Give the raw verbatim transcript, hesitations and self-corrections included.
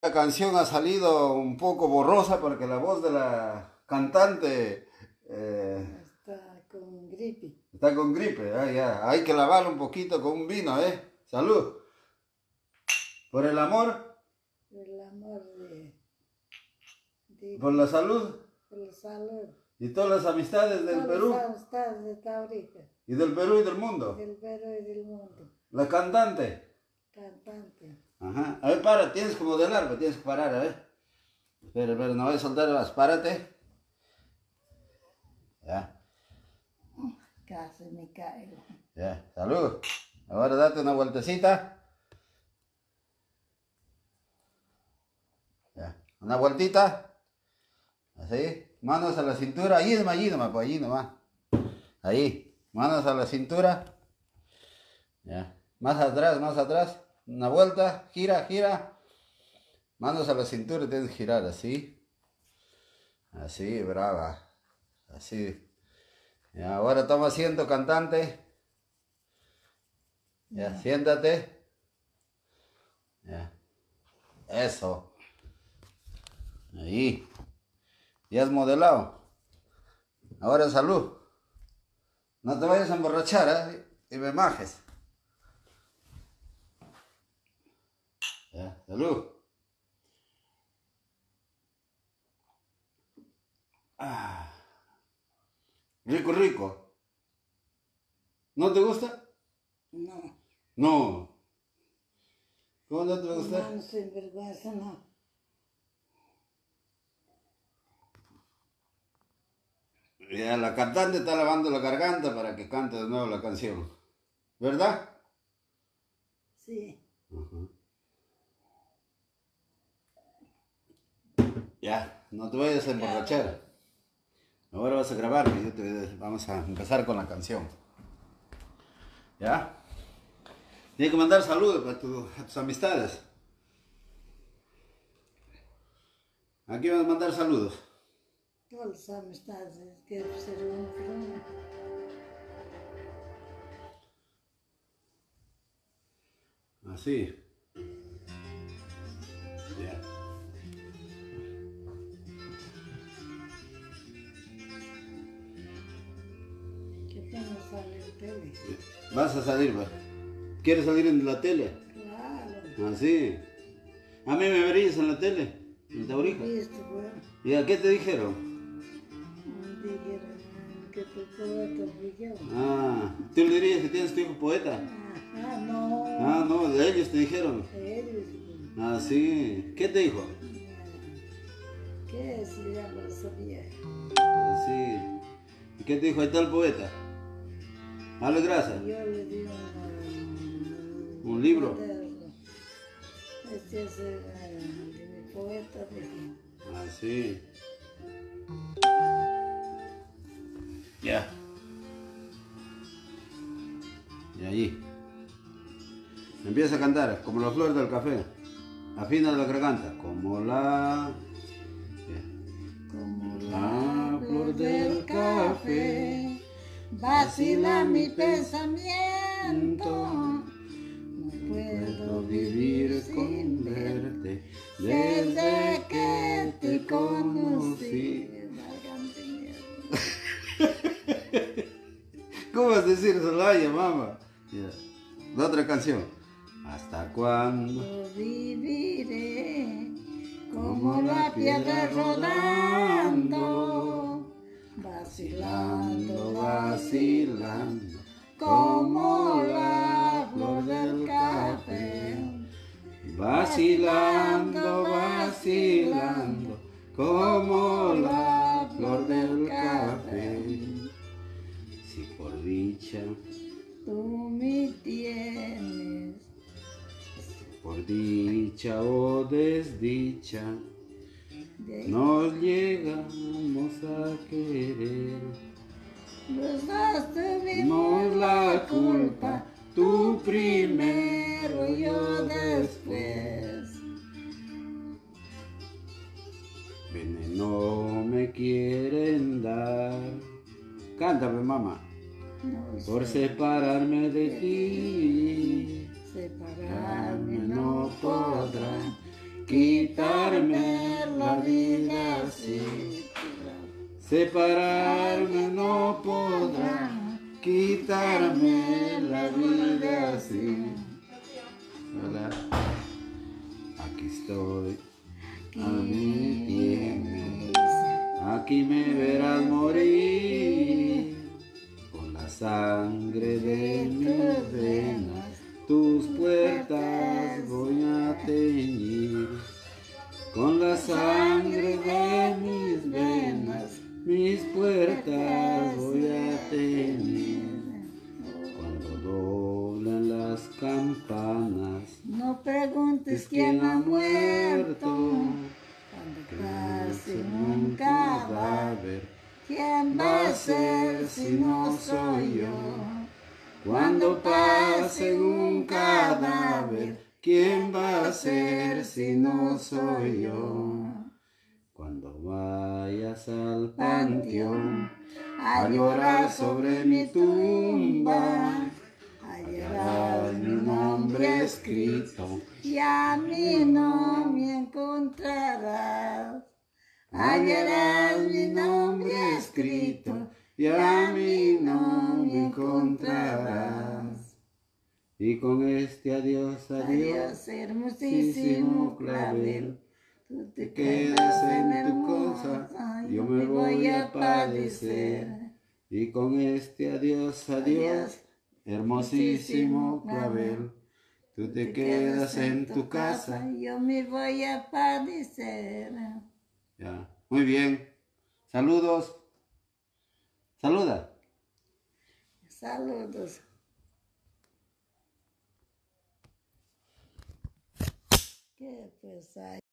La canción ha salido un poco borrosa porque la voz de la cantante eh, Está con gripe. está con gripe. Ah, ya. Hay que lavarla un poquito con un vino, ¿eh? Salud. Por el amor, El amor de, de por la salud por la salud. y todas las amistades del Todas Perú las amistades de Taurica, y del Perú y del mundo. del Perú y del mundo. La cantante. Cantante. Ajá. A ver, para, tienes que modelar, pero tienes que parar, a ver. Espera, espera, no voy a soltar más. Párate. Ya, Casi me caigo. ya. Salud. Ahora date una vueltecita. Ya. Una vueltita. Así. Manos a la cintura. Ahí nomás, allí nomás, pues allí nomás. Ahí. Manos a la cintura. Ya. Más atrás, más atrás. Una vuelta. Gira, gira. Manos a la cintura, tienes que girar así. Así, brava. Así. Ya, ahora toma asiento, cantante. Ya, Ya. siéntate. Ya. Eso. Ahí. Ya has modelado. Ahora salud. No te vayas a emborrachar, ¿eh? Y me majes. Ya, salud. Ah. Rico, rico. ¿No te gusta? No. No. ¿Cómo no te gusta? No, sin vergüenza, no. Ya, la cantante está lavando la garganta para que cante de nuevo la canción. ¿Verdad? Sí. Uh-huh. Ya, no te vayas a emborrachar. Ahora vas a grabar y yo te, vamos a empezar con la canción. ¿Ya? Tienes que mandar saludos a, tu, a tus amistades. Aquí vas a mandar saludos. Todas las amistades que ser un crono. Así. Ya. ¿Qué pena sale en tele? Vas a salir, va. ¿Quieres salir en la tele? Claro. Así. A mí me verías en la tele, en Taurica. ¿Viste, bueno? ¿Y a qué te dijeron? Dijeron que tu poeta brilló. Ah, ¿tú le dirías que tienes tu hijo poeta? Ah, no. Ah, no, de ellos te dijeron. Ellos. Ah, sí. ¿Qué te dijo? ¿Qué se llama esa vieja? Ah, sí. ¿Y qué te dijo? Ahí está el poeta. Dale gracias. Yo le di un, ¿Un libro? cuaderno. Este es el, eh, de mi poeta. De... Ah, sí. Ya. Y allí. Empieza a cantar, como la flor del café. Afina la garganta, como la... Como la flor del café. vacila mi pensamiento. No puedo vivir sin verte desde que te conocí. ¿Cómo vas a decir Solaya, mamá? Ya. La otra canción. ¿Hasta cuándo Viviré como la piedra rodando, vacilando, vacilando, como la flor del café. Vacilando, vacilando, como la flor del café. Si por dicha Tú me tienes, por dicha o desdicha, de nos llegamos a querer. los dos tuvimos Tuvimos la culpa, tú primero, primero, yo después. Veneno me quieren dar. Cántame, mamá. No Por sé, separarme de ti, separarme separarme no no podrá. podrá. quitarme la vida así. Separarme no podrá, quitarme la vida así. Hola, aquí estoy, a mí tienes, aquí me verás morir, con la sangre de mis venas, tus puertas voy a teñir, con la sangre de mis venas, mis puertas voy a teñir. Cuando doblan las campanas, no preguntes quién ha muerto. Cuando pasen un cadáver, ¿quién va a ser si no soy yo? Cuando pasen un cadáver, ¿quién va a ser si no soy yo? Cuando vayas al panteón a llorar sobre mi tumba, hallarás mi nombre escrito y a mí no me encontrarás. Hallarás mi nombre escrito y a mí no me encontrarás. Y con este adiós, adiós, Adiós, hermosísimo clavel. Tú te quedas en tu hermosa, cosa, yo me voy a padecer. Y con este adiós, adiós, hermosísimo clavel, tú te quedas en tu casa, yo me voy a padecer. Ya, muy bien. Saludos. Saluda. Saludos. ¿Qué pues hay?